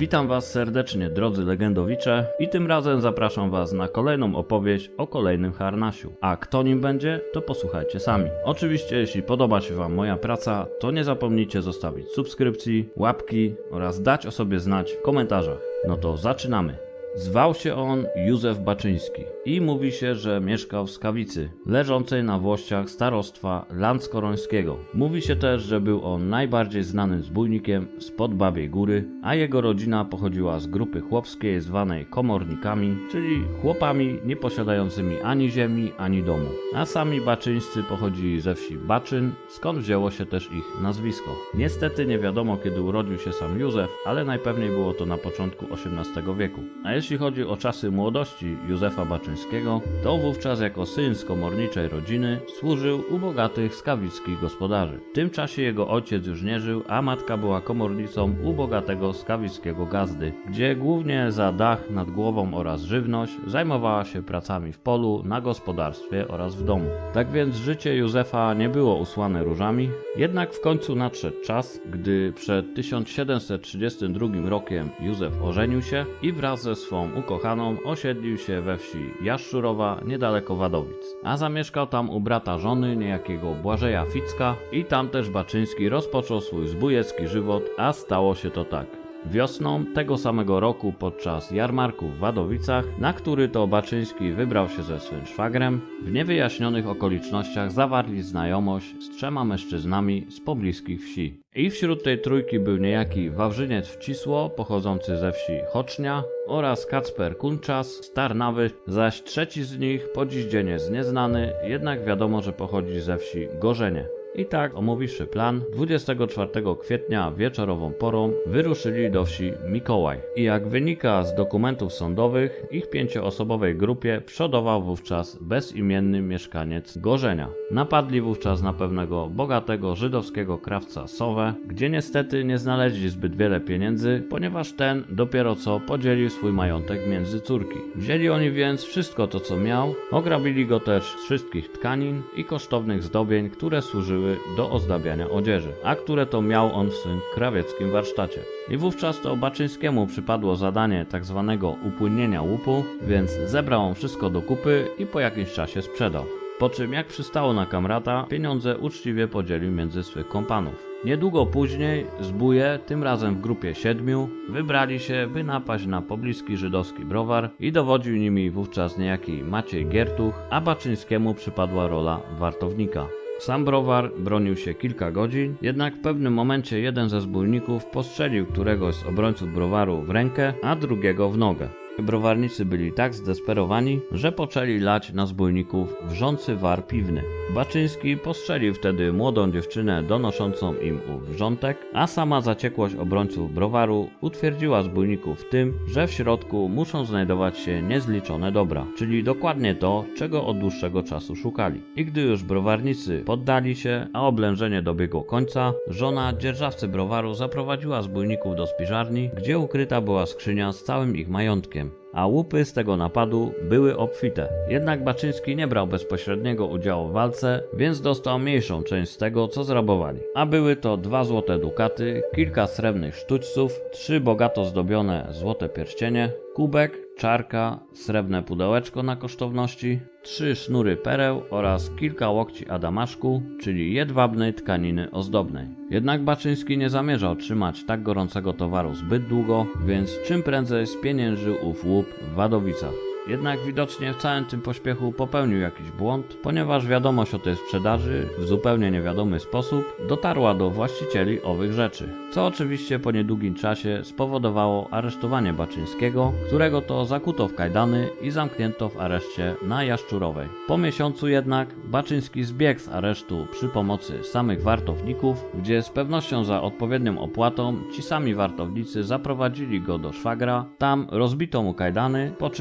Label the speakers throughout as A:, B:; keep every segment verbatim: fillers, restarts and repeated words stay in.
A: Witam Was serdecznie, drodzy legendowicze, i tym razem zapraszam Was na kolejną opowieść o kolejnym harnasiu. A kto nim będzie, to posłuchajcie sami. Oczywiście, jeśli podoba się Wam moja praca, to nie zapomnijcie zostawić subskrypcji, łapki oraz dać o sobie znać w komentarzach. No to zaczynamy. Zwał się on Józef Baczyński i mówi się, że mieszkał w Skawicy, leżącej na włościach starostwa landskorońskiego. Mówi się też, że był on najbardziej znanym zbójnikiem spod Babiej Góry, a jego rodzina pochodziła z grupy chłopskiej zwanej komornikami, czyli chłopami nieposiadającymi ani ziemi, ani domu. A sami Baczyńscy pochodzili ze wsi Baczyn, skąd wzięło się też ich nazwisko. Niestety nie wiadomo, kiedy urodził się sam Józef, ale najpewniej było to na początku osiemnastego wieku. A jeśli chodzi o czasy młodości Józefa Baczyńskiego, to wówczas jako syn z komorniczej rodziny służył u bogatych skawickich gospodarzy. W tym czasie jego ojciec już nie żył, a matka była komornicą u bogatego skawickiego gazdy, gdzie głównie za dach nad głową oraz żywność zajmowała się pracami w polu, na gospodarstwie oraz w domu. Tak więc życie Józefa nie było usłane różami, jednak w końcu nadszedł czas, gdy przed tysiąc siedemset trzydziestym drugim rokiem Józef ożenił się i wraz ze swą ukochaną osiedlił się we wsi Jaszczurowa niedaleko Wadowic, a zamieszkał tam u brata żony niejakiego Błażeja Ficka i tam też Baczyński rozpoczął swój zbójecki żywot, a stało się to tak. Wiosną tego samego roku podczas jarmarku w Wadowicach, na który to Baczyński wybrał się ze swym szwagrem, w niewyjaśnionych okolicznościach zawarli znajomość z trzema mężczyznami z pobliskich wsi. I wśród tej trójki był niejaki Wawrzyniec Wcisło, pochodzący ze wsi Chocznia, oraz Kacper Kunczas z Tarnawy, zaś trzeci z nich po dziś dzień jest nieznany, jednak wiadomo, że pochodzi ze wsi Gorzenie. I tak, omówiwszy plan, dwudziestego czwartego kwietnia wieczorową porą wyruszyli do wsi Mikołaj. I jak wynika z dokumentów sądowych, ich pięcioosobowej grupie przodował wówczas bezimienny mieszkaniec Gorzenia. Napadli wówczas na pewnego bogatego żydowskiego krawca Sowę, gdzie niestety nie znaleźli zbyt wiele pieniędzy, ponieważ ten dopiero co podzielił swój majątek między córki. Wzięli oni więc wszystko to, co miał, ograbili go też z wszystkich tkanin i kosztownych zdobień, które służyły do ozdabiania odzieży, a które to miał on w swym krawieckim warsztacie. I wówczas to Baczyńskiemu przypadło zadanie tak zwanego upłynnienia łupu, więc zebrał on wszystko do kupy i po jakimś czasie sprzedał. Po czym, jak przystało na kamrata, pieniądze uczciwie podzielił między swych kompanów. Niedługo później zbóje, tym razem w grupie siedmiu, wybrali się, by napaść na pobliski żydowski browar i dowodził nimi wówczas niejaki Maciej Giertuch, a Baczyńskiemu przypadła rola wartownika. Sam browar bronił się kilka godzin, jednak w pewnym momencie jeden ze zbójników postrzelił któregoś z obrońców browaru w rękę, a drugiego w nogę. Browarnicy byli tak zdesperowani, że poczęli lać na zbójników wrzący war piwny. Baczyński postrzelił wtedy młodą dziewczynę donoszącą im ów wrzątek, a sama zaciekłość obrońców browaru utwierdziła zbójników w tym, że w środku muszą znajdować się niezliczone dobra, czyli dokładnie to, czego od dłuższego czasu szukali. I gdy już browarnicy poddali się, a oblężenie dobiegło końca, żona dzierżawcy browaru zaprowadziła zbójników do spiżarni, gdzie ukryta była skrzynia z całym ich majątkiem, a łupy z tego napadu były obfite. Jednak Baczyński nie brał bezpośredniego udziału w walce, więc dostał mniejszą część z tego, co zrabowali. A były to dwa złote dukaty, kilka srebrnych sztućców, trzy bogato zdobione złote pierścienie, kubek, czarka, srebrne pudełeczko na kosztowności, trzy sznury pereł oraz kilka łokci adamaszku, czyli jedwabnej tkaniny ozdobnej. Jednak Baczyński nie zamierzał trzymać tak gorącego towaru zbyt długo, więc czym prędzej spieniężył ów łup w Wadowicach. Jednak widocznie w całym tym pośpiechu popełnił jakiś błąd, ponieważ wiadomość o tej sprzedaży w zupełnie niewiadomy sposób dotarła do właścicieli owych rzeczy, co oczywiście po niedługim czasie spowodowało aresztowanie Baczyńskiego, którego to zakuto w kajdany i zamknięto w areszcie na Jaszczurowej. Po miesiącu jednak Baczyński zbiegł z aresztu przy pomocy samych wartowników, gdzie z pewnością za odpowiednią opłatą ci sami wartownicy zaprowadzili go do szwagra, tam rozbito mu kajdany, po czym Baczyński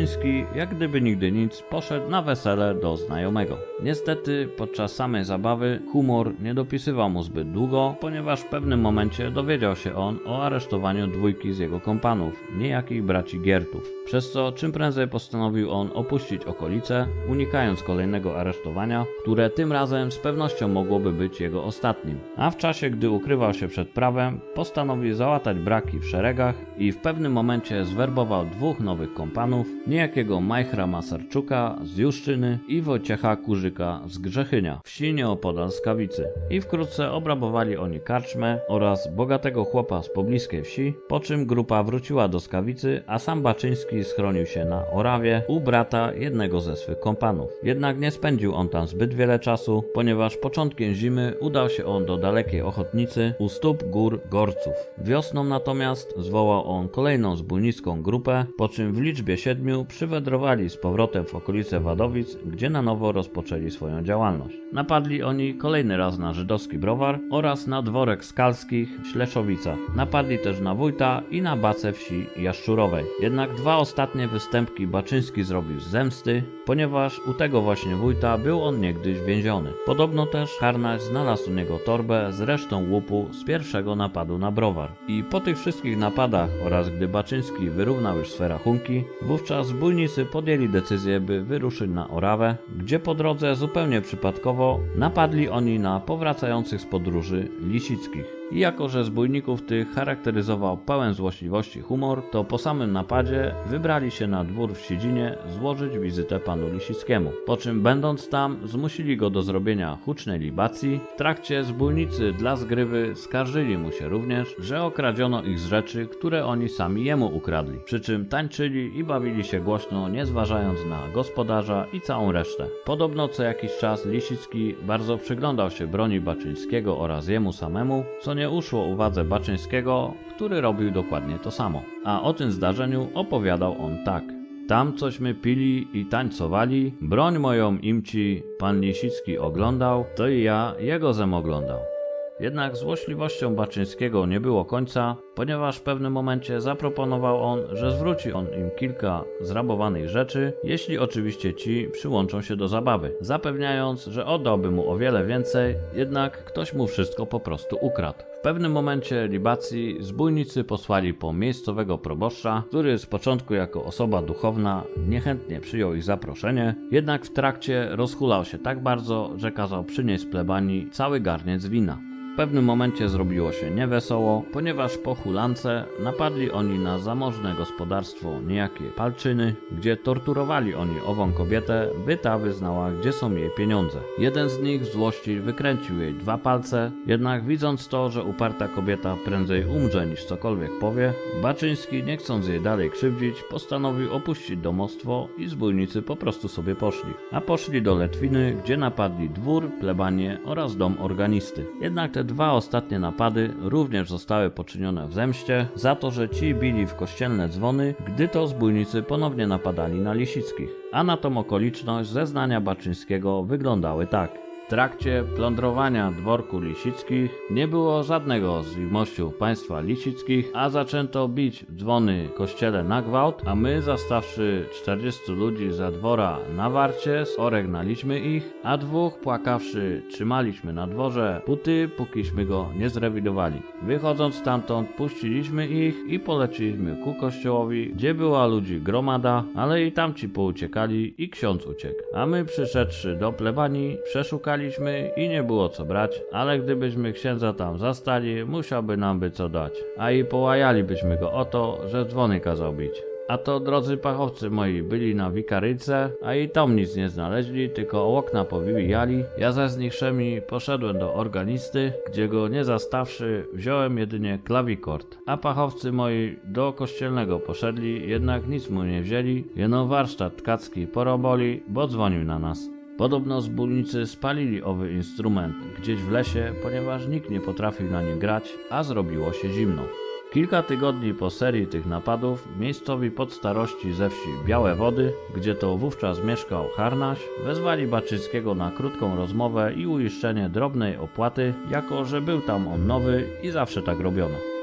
A: Baczyński, jak gdyby nigdy nic, poszedł na wesele do znajomego. Niestety podczas samej zabawy humor nie dopisywał mu zbyt długo, ponieważ w pewnym momencie dowiedział się on o aresztowaniu dwójki z jego kompanów, niejakich braci Giertów. Przez co czym prędzej postanowił on opuścić okolice, unikając kolejnego aresztowania, które tym razem z pewnością mogłoby być jego ostatnim. A w czasie, gdy ukrywał się przed prawem, postanowił załatać braki w szeregach i w pewnym momencie zwerbował dwóch nowych kompanów, niejakiego Majchra Masarczuka z Juszczyny i Wojciecha Kurzyka z Grzechynia, wsi nieopodal Skawicy. I wkrótce obrabowali oni karczmę oraz bogatego chłopa z pobliskiej wsi, po czym grupa wróciła do Skawicy, a sam Baczyński schronił się na Orawie u brata jednego ze swych kompanów. Jednak nie spędził on tam zbyt wiele czasu, ponieważ początkiem zimy udał się on do dalekiej Ochotnicy u stóp gór Gorców. Wiosną natomiast zwołał on kolejną zbójnicką grupę, po czym w liczbie siedmiu przywędrowali z powrotem w okolice Wadowic, gdzie na nowo rozpoczęli swoją działalność. Napadli oni kolejny raz na żydowski browar oraz na dworek Skalskich w Śleszowicach. Napadli też na wójta i na bacę wsi Jaszczurowej. Jednak dwa ostatnie występki Baczyński zrobił z zemsty, ponieważ u tego właśnie wójta był on niegdyś więziony. Podobno też Harnaś znalazł u niego torbę z resztą łupu z pierwszego napadu na browar. I po tych wszystkich napadach oraz gdy Baczyński wyrównał już swe rachunki, wówczas zbójnicy podjęli decyzję, by wyruszyć na Orawę, gdzie po drodze zupełnie przypadkowo napadli oni na powracających z podróży Lisickich. I jako że zbójników tych charakteryzował pełen złośliwości humor, to po samym napadzie wybrali się na dwór w Siedzinie złożyć wizytę panu Lisickiemu. Po czym będąc tam zmusili go do zrobienia hucznej libacji. W trakcie zbójnicy dla zgrywy skarżyli mu się również, że okradziono ich z rzeczy, które oni sami jemu ukradli. Przy czym tańczyli i bawili się głośno, nie zważając na gospodarza i całą resztę. Podobno co jakiś czas Lisicki bardzo przyglądał się broni Baczyńskiego oraz jemu samemu, co nie uszło uwadze Baczyńskiego, który robił dokładnie to samo. A o tym zdarzeniu opowiadał on tak. Tam cośmy pili i tańcowali, broń moją im ci pan Lisicki oglądał, to i ja jego zem oglądał. Jednak złośliwością Baczyńskiego nie było końca, ponieważ w pewnym momencie zaproponował on, że zwróci on im kilka zrabowanych rzeczy, jeśli oczywiście ci przyłączą się do zabawy, zapewniając, że oddałby mu o wiele więcej, jednak ktoś mu wszystko po prostu ukradł. W pewnym momencie libacji zbójnicy posłali po miejscowego proboszcza, który z początku jako osoba duchowna niechętnie przyjął ich zaproszenie, jednak w trakcie rozhulał się tak bardzo, że kazał przynieść z plebanii cały garniec wina. W pewnym momencie zrobiło się niewesoło, ponieważ po hulance napadli oni na zamożne gospodarstwo niejakie Palczyny, gdzie torturowali oni ową kobietę, by ta wyznała, gdzie są jej pieniądze. Jeden z nich w złości wykręcił jej dwa palce, jednak widząc to, że uparta kobieta prędzej umrze niż cokolwiek powie, Baczyński, nie chcąc jej dalej krzywdzić, postanowił opuścić domostwo i zbójnicy po prostu sobie poszli. A poszli do Letwiny, gdzie napadli dwór, plebanię oraz dom organisty. Jednak te dwa ostatnie napady również zostały poczynione w zemście za to, że ci bili w kościelne dzwony, gdy to zbójnicy ponownie napadali na Lisickich. A na tą okoliczność zeznania Baczyńskiego wyglądały tak. W trakcie plądrowania dworku Lisickich nie było żadnego z ich mościów państwa Lisickich, a zaczęto bić w dzwony kościele na gwałt, a my, zastawszy czterdziestu ludzi za dwora na warcie, z oregnaliśmy ich, a dwóch płakawszy trzymaliśmy na dworze puty, pókiśmy go nie zrewidowali. Wychodząc stamtąd puściliśmy ich i poleciliśmy ku kościołowi, gdzie była ludzi gromada, ale i tamci pouciekali i ksiądz uciekł. A my, przyszedłszy do plebanii, przeszukali i nie było co brać, ale gdybyśmy księdza tam zastali, musiałby nam by co dać, a i połajalibyśmy go o to, że dzwony kazał bić. A to, drodzy pachowcy moi, byli na wikaryjce, a i tam nic nie znaleźli, tylko o okna powijali. Ja ze znichszymi poszedłem do organisty, gdzie go nie zastawszy, wziąłem jedynie klawikord. A pachowcy moi do kościelnego poszedli, jednak nic mu nie wzięli, jeno warsztat tkacki poroboli, bo dzwonił na nas. Podobno zbójnicy spalili owy instrument gdzieś w lesie, ponieważ nikt nie potrafił na nim grać, a zrobiło się zimno. Kilka tygodni po serii tych napadów miejscowi podstarości ze wsi Białe Wody, gdzie to wówczas mieszkał Harnaś, wezwali Baczyńskiego na krótką rozmowę i uiszczenie drobnej opłaty, jako że był tam on nowy i zawsze tak robiono.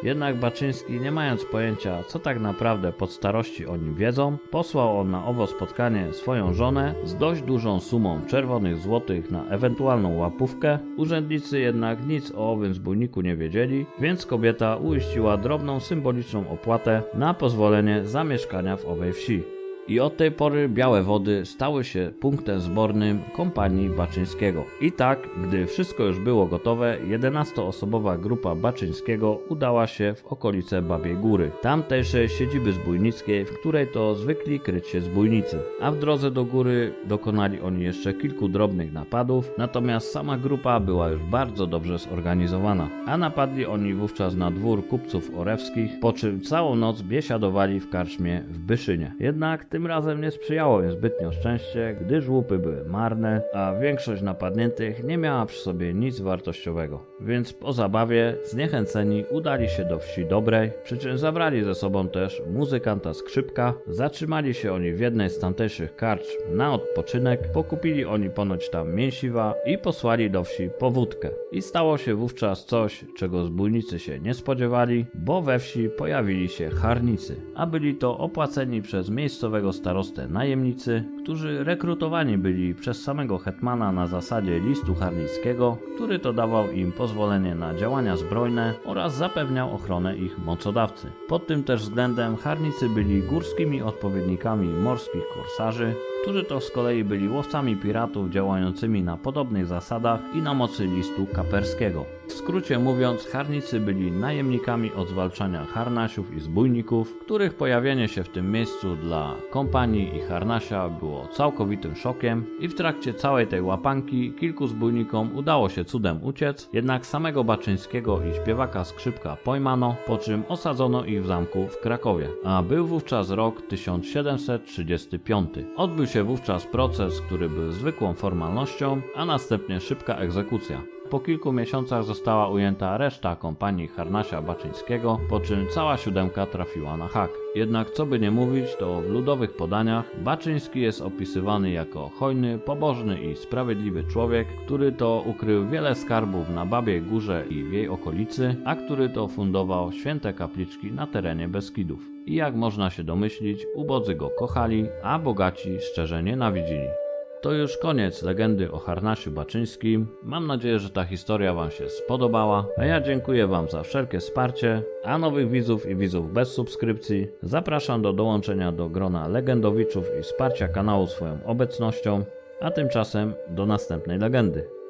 A: Jednak Baczyński, nie mając pojęcia, co tak naprawdę pod starości o nim wiedzą, posłał on na owo spotkanie swoją żonę z dość dużą sumą czerwonych złotych na ewentualną łapówkę. Urzędnicy jednak nic o owym zbójniku nie wiedzieli, więc kobieta uiściła drobną symboliczną opłatę na pozwolenie zamieszkania w owej wsi. I od tej pory Białe Wody stały się punktem zbornym kompanii Baczyńskiego. I tak, gdy wszystko już było gotowe, jedenastoosobowa grupa Baczyńskiego udała się w okolice Babiej Góry, tamtejszej siedziby zbójnickiej, w której to zwykli kryć się zbójnicy. A w drodze do góry dokonali oni jeszcze kilku drobnych napadów, natomiast sama grupa była już bardzo dobrze zorganizowana. A napadli oni wówczas na dwór kupców orewskich, po czym całą noc biesiadowali w karczmie w Byszynie. Jednak tym razem nie sprzyjało im zbytnio szczęście, gdyż łupy były marne, a większość napadniętych nie miała przy sobie nic wartościowego. Więc po zabawie zniechęceni udali się do wsi Dobrej, przy czym zabrali ze sobą też muzykanta Skrzypka. Zatrzymali się oni w jednej z tamtejszych karczm na odpoczynek, pokupili oni ponoć tam mięsiwa i posłali do wsi po wódkę. I stało się wówczas coś, czego zbójnicy się nie spodziewali, bo we wsi pojawili się charnicy, a byli to opłaceni przez miejscowego starostę najemnicy, którzy rekrutowani byli przez samego hetmana na zasadzie listu harnickiego, który to dawał im pozwolenie na działania zbrojne oraz zapewniał ochronę ich mocodawcy. Pod tym też względem harnicy byli górskimi odpowiednikami morskich korsarzy, którzy to z kolei byli łowcami piratów działającymi na podobnych zasadach i na mocy listu kaperskiego. W skrócie mówiąc, harnicy byli najemnikami od zwalczania harnasiów i zbójników, których pojawienie się w tym miejscu dla kompanii i harnasia było całkowitym szokiem i w trakcie całej tej łapanki kilku zbójnikom udało się cudem uciec, jednak samego Baczyńskiego i śpiewaka Skrzypka pojmano, po czym osadzono ich w zamku w Krakowie, a był wówczas rok tysiąc siedemset trzydziesty piąty. Odbył się wówczas proces, który był zwykłą formalnością, a następnie szybka egzekucja. Po kilku miesiącach została ujęta reszta kompanii harnasia Baczyńskiego, po czym cała siódemka trafiła na hak. Jednak co by nie mówić, to w ludowych podaniach Baczyński jest opisywany jako hojny, pobożny i sprawiedliwy człowiek, który to ukrył wiele skarbów na Babiej Górze i w jej okolicy, a który to fundował święte kapliczki na terenie Beskidów. I jak można się domyślić, ubodzy go kochali, a bogaci szczerze nienawidzili. To już koniec legendy o harnasiu Baczyńskim. Mam nadzieję, że ta historia Wam się spodobała, a ja dziękuję Wam za wszelkie wsparcie, a nowych widzów i widzów bez subskrypcji zapraszam do dołączenia do grona legendowiczów i wsparcia kanału swoją obecnością, a tymczasem do następnej legendy.